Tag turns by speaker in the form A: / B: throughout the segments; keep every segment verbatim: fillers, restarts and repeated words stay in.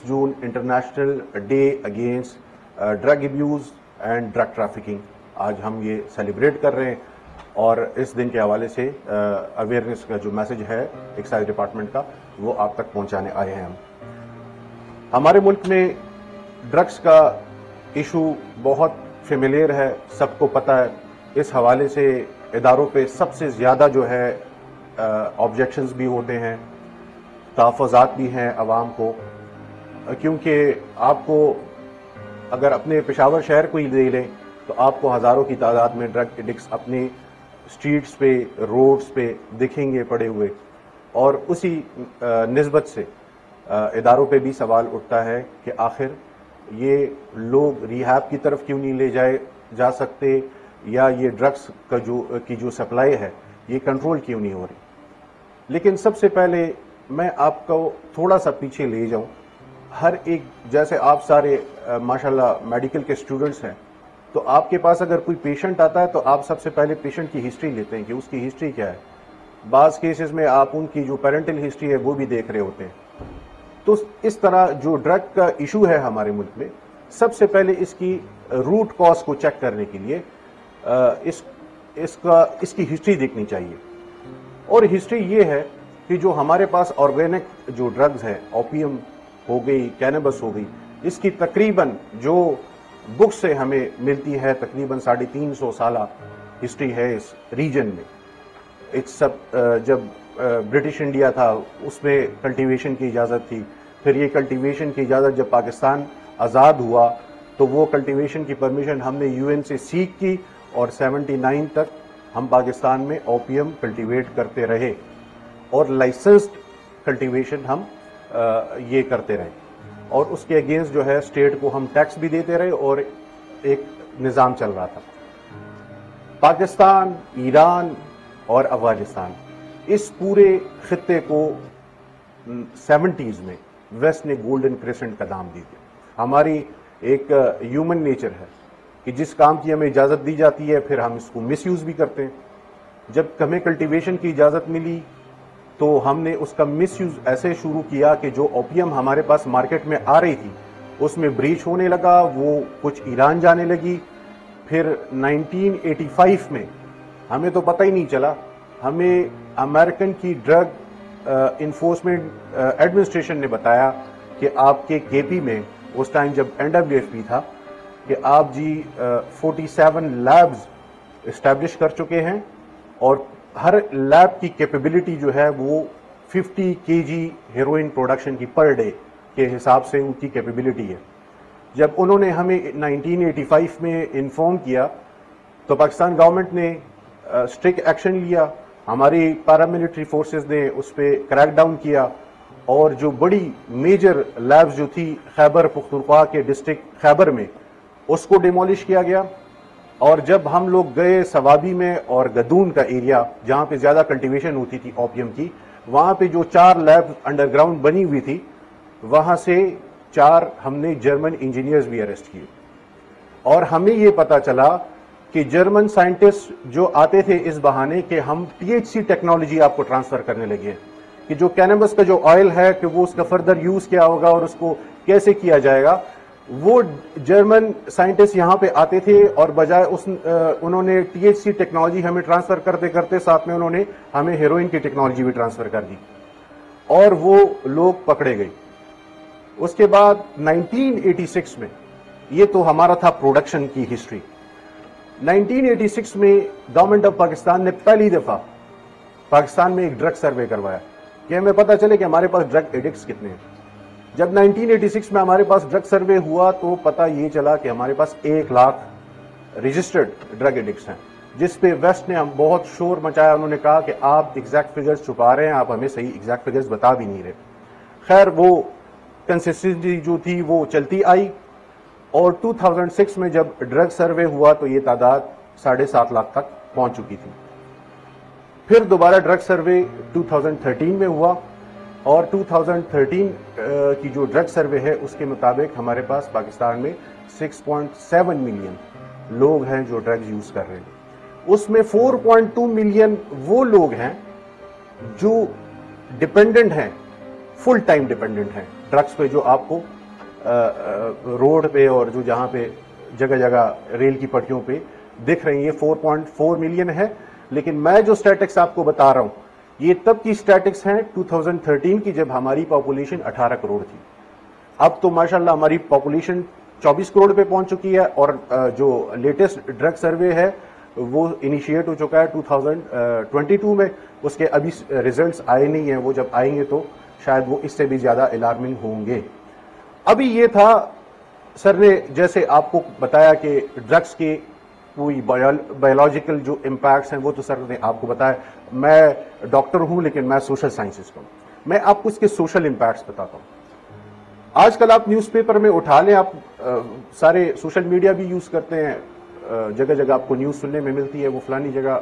A: Six June international day against drug abuse and drug trafficking आज हम ये celebrate कर रहे हैं और इस दिन के हवाले से अवेयरनेस का जो मैसेज है एक्साइज डिपार्टमेंट का वो आप तक पहुंचाने आए हैं हम। हमारे मुल्क में ड्रग्स का इशू बहुत फेमिलियर है, सबको पता है। इस हवाले से इदारों पे सबसे ज़्यादा जो है ऑब्जेक्शंस भी होते हैं, तहफ़्फ़ुज़ात भी हैं आवाम को, क्योंकि आपको अगर अपने पेशावर शहर को ही ले लें तो आपको हज़ारों की तादाद में ड्रग एडिक्ट्स अपने स्ट्रीट्स पे, रोड्स पे दिखेंगे पड़े हुए, और उसी निस्बत से इदारों पे भी सवाल उठता है कि आखिर ये लोग रिहैब की तरफ क्यों नहीं ले जाए जा सकते, या ये ड्रग्स का जो की जो सप्लाई है ये कंट्रोल क्यों नहीं हो रही। लेकिन सबसे पहले मैं आपको थोड़ा सा पीछे ले जाऊं। हर एक, जैसे आप सारे माशाल्लाह मेडिकल के स्टूडेंट्स हैं, तो आपके पास अगर कोई पेशेंट आता है तो आप सबसे पहले पेशेंट की हिस्ट्री लेते हैं कि उसकी हिस्ट्री क्या है। बाज़ केसेस में आप उनकी जो पेरेंटल हिस्ट्री है वो भी देख रहे होते हैं। तो इस तरह जो ड्रग का इशू है हमारे मुल्क में, सबसे पहले इसकी रूट कॉज को चेक करने के लिए इस इसका इसकी हिस्ट्री देखनी चाहिए। और हिस्ट्री ये है कि जो हमारे पास ऑर्गेनिक जो ड्रग्स हैं, ओपियम हो गई, कैनबस हो गई, इसकी तकरीबन जो बुक से हमें मिलती है तकरीबन साढ़े तीन सौ साल हिस्ट्री है इस रीजन में। एक सब जब ब्रिटिश इंडिया था उसमें कल्टीवेशन की इजाज़त थी, फिर ये कल्टीवेशन की इजाज़त जब पाकिस्तान आज़ाद हुआ तो वो कल्टीवेशन की परमिशन हमने यूएन से सीख की और उन्यासी तक हम पाकिस्तान में ओपियम कल्टीवेट करते रहे और लाइसेंस्ड कल्टीवेशन हम आ, ये करते रहे, और उसके अगेंस्ट जो है स्टेट को हम टैक्स भी देते रहे और एक निज़ाम चल रहा था। पाकिस्तान, ईरान और अफगानिस्तान, इस पूरे खित्ते को सेवेंटीज़ में वेस्ट ने गोल्डन क्रेसेंट का नाम दी थी। हमारी एक ह्यूमन नेचर है कि जिस काम की हमें इजाज़त दी जाती है फिर हम इसको मिसयूज़ भी करते हैं। जब हमें कल्टीवेशन की इजाज़त मिली तो हमने उसका मिसयूज़ ऐसे शुरू किया कि जो ओपियम हमारे पास मार्केट में आ रही थी उसमें ब्रीच होने लगा, वो कुछ ईरान जाने लगी। फिर नाइनटीन एटी फाइव में हमें तो पता ही नहीं चला, हमें अमेरिकन की ड्रग इन्फोर्समेंट एडमिनिस्ट्रेशन ने बताया कि आपके केपी में, उस टाइम जब एन डब्ल्यू एफ पी था, कि आप जी फोर्टी सेवन लैब्स इस्टेब्लिश कर चुके हैं और हर लैब की कैपेबिलिटी जो है वो फिफ्टी केजी हेरोइन प्रोडक्शन की पर डे के हिसाब से उनकी कैपेबिलिटी है। जब उन्होंने हमें नाइनटीन एटी फाइव में इन्फॉर्म किया तो पाकिस्तान गवर्नमेंट ने स्ट्रिक्ट एक्शन लिया, हमारी पैरामिलिट्री फोर्सेस ने उस पर क्रैक डाउन किया और जो बड़ी मेजर लैब्स जो थी खैबर पख्तूनख्वा के डिस्ट्रिक्ट खैबर में, उसको डिमोलिश किया गया। और जब हम लोग गए सवाबी में और गदून का एरिया जहाँ पे ज़्यादा कल्टीवेशन होती थी ओपियम की, वहाँ पे जो चार लैब अंडरग्राउंड बनी हुई थी, वहाँ से चार हमने जर्मन इंजीनियर्स भी अरेस्ट किए। और हमें ये पता चला कि जर्मन साइंटिस्ट जो आते थे इस बहाने कि हम टीएचसी टेक्नोलॉजी आपको ट्रांसफ़र करने लगे हैं, कि जो कैनबस का जो ऑयल है कि वो उसका फर्दर यूज़ क्या होगा और उसको कैसे किया जाएगा। वो जर्मन साइंटिस्ट यहाँ पे आते थे और बजाय उस उन्होंने टीएचसी टेक्नोलॉजी हमें ट्रांसफ़र करते करते साथ में उन्होंने हमें हेरोइन की टेक्नोलॉजी भी ट्रांसफ़र कर दी और वो लोग पकड़े गए। उसके बाद नाइनटीन एटी सिक्स में, ये तो हमारा था प्रोडक्शन की हिस्ट्री, नाइनटीन एटी सिक्स में गवर्नमेंट ऑफ पाकिस्तान ने पहली दफ़ा पाकिस्तान में एक ड्रग सर्वे करवाया कि हमें पता चले कि हमारे पास ड्रग एडिक्ट्स कितने हैं। जब नाइनटीन एटी सिक्स में हमारे पास ड्रग सर्वे हुआ तो पता ये चला कि हमारे पास एक लाख रजिस्टर्ड ड्रग एडिक्ट्स हैं, जिस पे वेस्ट ने हम बहुत शोर मचाया। उन्होंने कहा कि आप एग्जैक्ट फिगर्स छुपा रहे हैं, आप हमें सही एग्जैक्ट फिगर्स बता भी नहीं रहे। खैर, वो कंसिस्टेंसी जो थी वो चलती आई और टू थाउजेंड सिक्स में जब ड्रग सर्वे हुआ तो ये तादाद साढ़े सात लाख तक पहुंच चुकी थी। फिर दोबारा drug survey two thousand thirteen में हुआ और टू थाउजेंड थर्टीन की जो ड्रग सर्वे है उसके मुताबिक हमारे पास पाकिस्तान में सिक्स पॉइंट सेवन मिलियन लोग हैं जो ड्रग्स यूज कर रहे हैं। उसमें फोर पॉइंट टू मिलियन वो लोग हैं जो डिपेंडेंट हैं فل ٹائم ڈپینڈنٹ ہیں ڈرگس پہ، جو آپ کو روڈ پہ اور جو جہاں پہ جگہ جگہ ریل کی پٹریوں پہ دکھ رہی ہیں. یہ فور پوائنٹ فور ملین ہے، لیکن میں جو اسٹیٹکس آپ کو بتا رہا ہوں یہ تب کی اسٹیٹکس ہیں دو ہزار تیرہ کی، جب ہماری پاپولیشن اٹھارہ کروڑ تھی. اب تو ماشاءاللہ ہماری پاپولیشن چوبیس کروڑ پہ پہنچ چکی ہے، اور جو لیٹسٹ ڈرگ سروے ہے وہ انیشیٹ ہو چکا ہے دو ہزار بائیس میں. اس کے ابھی ریزلٹس آئے نہیں ہیں، وہ جب آئیں گے تو شاید وہ اس سے بھی زیادہ الارمنگ ہوں گے. ابھی یہ تھا سر نے جیسے آپ کو بتایا کہ ڈرگس کے کوئی بایولوجیکل جو امپیکٹس ہیں وہ تو سر نے آپ کو بتایا. میں ڈاکٹر ہوں لیکن میں سوشل سائنسز کا ہوں. میں آپ کو اس کے سوشل امپیکٹس بتاتا ہوں. آج کل آپ نیوز پیپر میں اٹھا لیں، آپ سارے سوشل میڈیا بھی یوز کرتے ہیں، جگہ جگہ آپ کو نیوز سننے میں ملتی ہے وہ فلانی جگہ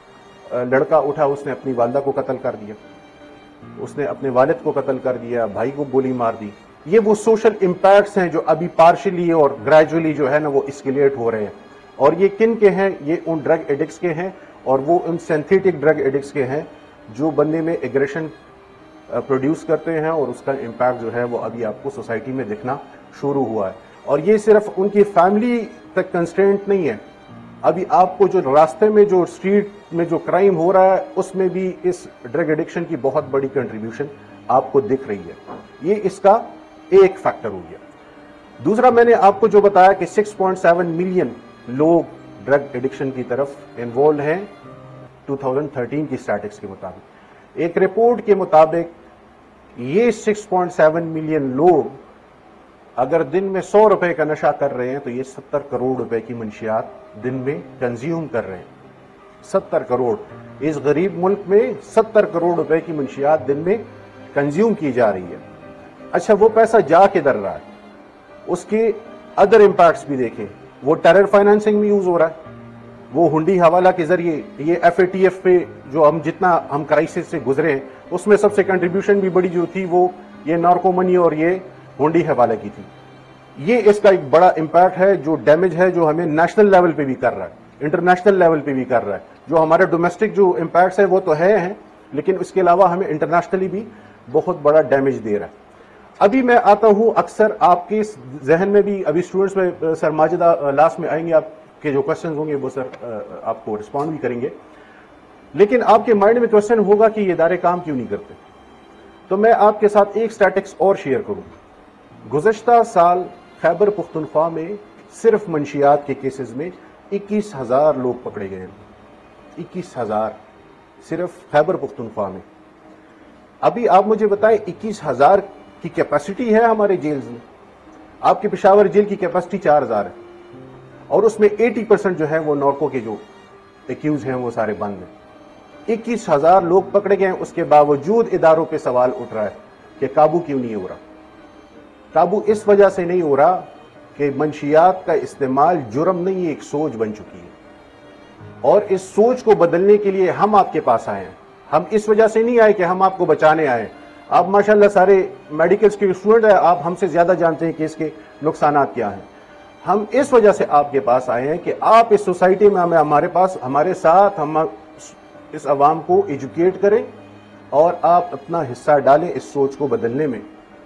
A: لڑکا اٹھا، اس نے اپنی والدہ کو قتل کر دیا، اس نے اپنے والد کو قتل کر دیا، بھائی کو گولی مار دی. یہ وہ سوشل امپیکٹس ہیں جو ابھی پارشلی اور گریجولی جو ہے نا وہ اسکیلیٹ ہو رہے ہیں. اور یہ کن کے ہیں؟ یہ ان ڈرگ ایڈکٹس کے ہیں، اور وہ ان سینتھیٹک ڈرگ ایڈکٹس کے ہیں جو بندے میں ایگریشن پروڈیوس کرتے ہیں، اور اس کا امپیکٹ جو ہے وہ ابھی آپ کو سوسائٹی میں دکھنا شروع ہوا ہے. اور یہ صرف ان کی فیملی تک کنسٹرینٹ نہیں ہے، ابھی آپ کو جو راستے میں جو اسٹریٹ میں جو کرائم ہو رہا ہے اس میں بھی اس ڈرگ ایڈکشن کی بہت بڑی کنٹریبیوشن آپ کو دکھ رہی ہے. یہ اس کا ایک فیکٹر ہو گیا. دوسرا میں نے آپ کو جو بتایا کہ سکس پوائنٹ سیون ملین لوگ ڈرگ ایڈکشن کی طرف انوالوڈ ہیں دو ہزار تیرہ کی اسٹیٹکس کے مطابق. ایک رپورٹ کے مطابق یہ سکس پوائنٹ سیون ملین لوگ اگر دن میں سو روپے کا نشہ کر رہے ہیں تو یہ ستر کروڑ روپے کی منشیات دن میں کنزیوم کر رہے ہیں. ستر کروڑ اس غریب ملک میں ستر کروڑ روپے کی منشیات دن میں کنزیوم کی جا رہی ہے. اچھا وہ پیسہ جا کدھر رہا ہے؟ اس کے ادر امپیکٹس بھی دیکھیں. وہ ٹیرر فائنانسنگ میں یوز ہو رہا ہے، وہ ہنڈی حوالہ کے ذریعے. یہ ایف اے ٹی ایف پہ جو ہم جتنا ہم کرائسس سے گزرے ہیں اس میں سب سے کنٹریبیوشن بھی بڑی جو تھی وہ یہ نارکو منی اور یہ ہنڈی حوالہ کی تھی. یہ اس کا ایک بڑا امپیکٹ ہے جو ڈیمیج ہے جو ہمیں نیشنل لیول پہ بھی کر رہا ہے، انٹرنیشنل لیول پہ بھی کر رہا ہے. جو ہمارے ڈومیسٹک جو امپیکٹس ہے وہ تو ہے ہیں، لیکن اس کے علاوہ ہمیں انٹرنیشنلی بھی بہت بڑا ڈیمیج دے رہا ہے. ابھی میں آتا ہوں، اکثر آپ کے ذہن میں بھی ابھی اسٹوڈنٹس میں سر ماجدہ لاسٹ میں آئیں گے، آپ کے جو کوشچنز ہوں گے وہ سر آپ کو رسپونڈ بھی کریں گے، لیکن آپ کے مائنڈ میں کوشچن ہوگا کہ یہ ادارے کام کیوں نہیں کرتے. تو میں آپ کے ساتھ ایک اسٹیٹکس اور شیئر کروں. گزشتہ سال خیبر پختونخوا میں صرف منشیات کے کیسز میں اکیس ہزار لوگ پکڑے گئے ہیں. اکیس ہزار صرف خیبر پختونخوا میں. ابھی آپ مجھے بتائیں اکیس ہزار کی کیپیسٹی ہے ہمارے جیلز میں. آپ کے پشاور جیل کی کیپیسٹی چار ہزار ہے، اور اس میں ایٹی پرسنٹ جو ہے وہ نارکو کے جو ایکیوز ہیں وہ سارے بند ہیں. اکیس ہزار لوگ پکڑے گئے ہیں، اس کے باوجود اداروں پہ سوال اٹھ رہا ہے کہ قابو کیوں نہیں ہو رہا. قابو اس وجہ سے نہیں ہو رہا کہ منشیات کا استعمال جرم نہیں، ایک سوچ بن چکی ہے، اور اس سوچ کو بدلنے کے لیے ہم آپ کے پاس آئے ہیں. ہم اس وجہ سے نہیں آئے کہ ہم آپ کو بچانے آئے ہیں. آپ ماشاءاللہ سارے میڈیکلز کے اسٹوڈنٹ ہیں، آپ ہم سے زیادہ جانتے ہیں کہ اس کے نقصانات کیا ہیں. ہم اس وجہ سے آپ کے پاس آئے ہیں کہ آپ اس سوسائٹی میں ہمیں ہمارے پاس ہمارے ساتھ ہم اس عوام کو ایجوکیٹ کریں اور آپ اپنا حصہ ڈالیں اس سوچ کو بدلنے میں.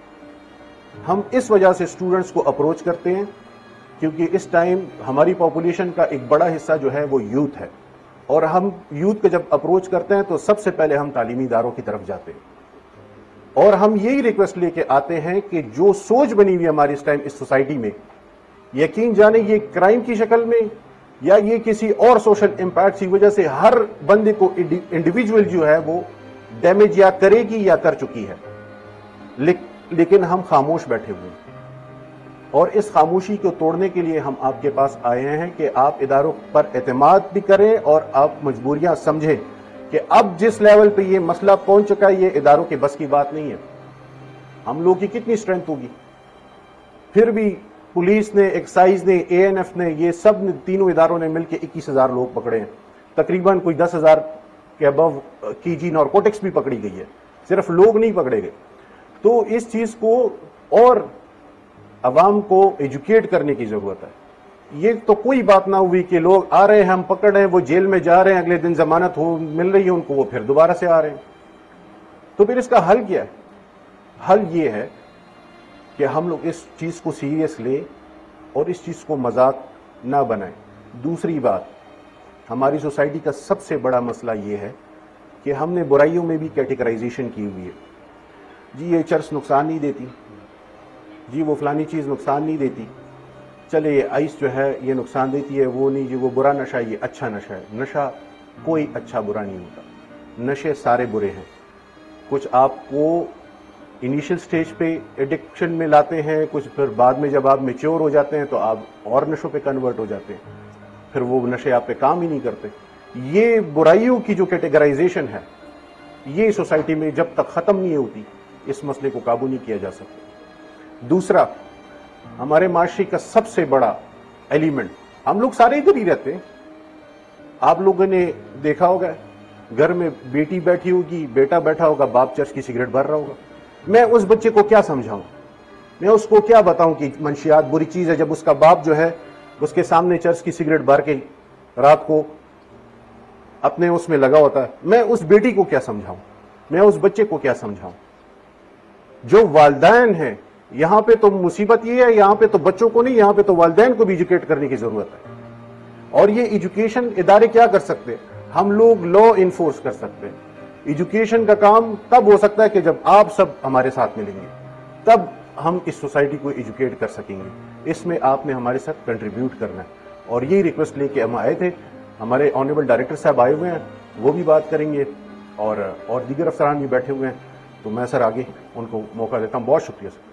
A: ہم اس وجہ سے اسٹوڈنٹس کو اپروچ کرتے ہیں کیونکہ اس ٹائم ہماری پاپولیشن کا ایک بڑا حصہ جو ہے وہ یوتھ ہے، اور ہم یوتھ کو جب اپروچ کرتے ہیں تو سب سے پہلے ہم تعلیمی اداروں کی طرف جاتے ہیں، اور ہم یہی ریکویسٹ لے کے آتے ہیں کہ جو سوچ بنی ہوئی ہماری اس ٹائم اس سوسائٹی میں، یقین جانے یہ کرائم کی شکل میں یا یہ کسی اور سوشل امپیکٹ کی وجہ سے ہر بندے کو انڈیویجول جو ہے وہ ڈیمیج یا کرے گی یا کر چکی ہے، لیکن ہم خاموش بیٹھے ہوئے ہیں. اور اس خاموشی کو توڑنے کے لیے ہم آپ کے پاس آئے ہیں کہ آپ اداروں پر اعتماد بھی کریں اور آپ مجبوریاں سمجھیں کہ اب جس لیول پہ یہ مسئلہ پہنچ چکا ہے یہ اداروں کے بس کی بات نہیں ہے. ہم لوگ کی کتنی اسٹرینتھ ہوگی، پھر بھی پولیس نے، ایکسائز نے، اے این ایف نے، یہ سب نے تینوں اداروں نے مل کے اکیس ہزار لوگ پکڑے ہیں. تقریباً کوئی دس ہزار کے ابو کی جی نارکوٹکس بھی پکڑی گئی ہے، صرف لوگ نہیں پکڑے گئے. تو اس چیز کو اور عوام کو ایجوکیٹ کرنے کی ضرورت ہے. یہ تو کوئی بات نہ ہوئی کہ لوگ آ رہے ہیں، ہم پکڑ رہے ہیں، وہ جیل میں جا رہے ہیں، اگلے دن ضمانت ہو مل رہی ہے ان کو، وہ پھر دوبارہ سے آ رہے ہیں. تو پھر اس کا حل کیا ہے؟ حل یہ ہے کہ ہم لوگ اس چیز کو سیریس لیں اور اس چیز کو مذاق نہ بنائیں. دوسری بات، ہماری سوسائٹی کا سب سے بڑا مسئلہ یہ ہے کہ ہم نے برائیوں میں بھی کیٹیگرائزیشن کی ہوئی ہے. جی یہ چرس نقصان نہیں دیتی، جی وہ فلانی چیز نقصان نہیں دیتی، چلے یہ آئس جو ہے یہ نقصان دیتی ہے، وہ نہیں، جی وہ برا نشہ یہ اچھا نشہ ہے. نشہ کوئی اچھا برا نہیں ہوتا، نشے سارے برے ہیں. کچھ آپ کو انیشل سٹیج پہ ایڈکشن میں لاتے ہیں، کچھ پھر بعد میں جب آپ میچور ہو جاتے ہیں تو آپ اور نشوں پہ کنورٹ ہو جاتے ہیں، پھر وہ نشے آپ پہ کام ہی نہیں کرتے. یہ برائیوں کی جو کیٹیگرائزیشن ہے یہ سوسائٹی میں جب تک ختم نہیں ہوتی اس مسئلے کو قابو نہیں کیا جا سکتا. دوسرا، ہمارے معاشرے کا سب سے بڑا ایلیمنٹ، ہم لوگ سارے ادھر ہی رہتے ہیں. آپ لوگوں نے دیکھا ہوگا گھر میں بیٹی بیٹھی ہوگی، بیٹا بیٹھا ہوگا، باپ چرس کی سگریٹ بھر رہا ہوگا. میں اس بچے کو کیا سمجھاؤں، میں اس کو کیا بتاؤں کہ منشیات بری چیز ہے، جب اس کا باپ جو ہے اس کے سامنے چرس کی سگریٹ بھر کے رات کو اپنے اس میں لگا ہوتا ہے. میں اس بیٹی کو کیا سمجھاؤں، میں اس بچے کو کیا سمجھاؤں. جو والدین ہیں، یہاں پہ تو مصیبت یہ ہے، یہاں پہ تو بچوں کو نہیں، یہاں پہ تو والدین کو بھی ایجوکیٹ کرنے کی ضرورت ہے. اور یہ ایجوکیشن ادارے کیا کر سکتے ہیں؟ ہم لوگ لا انفورس کر سکتے ہیں. ایجوکیشن کا کام تب ہو سکتا ہے کہ جب آپ سب ہمارے ساتھ ملیں گے، تب ہم اس سوسائٹی کو ایجوکیٹ کر سکیں گے. اس میں آپ نے ہمارے ساتھ کنٹریبیوٹ کرنا ہے. اور یہی ریکویسٹ لے کے ہم آئے تھے. ہمارے آنریبل ڈائریکٹر صاحب آئے ہوئے ہیں، وہ بھی بات کریں گے، اور اور دیگر افسران بھی بیٹھے ہوئے ہیں. تو میں سر آگے ان کو موقع دیتا ہوں. بہت شکریہ سر.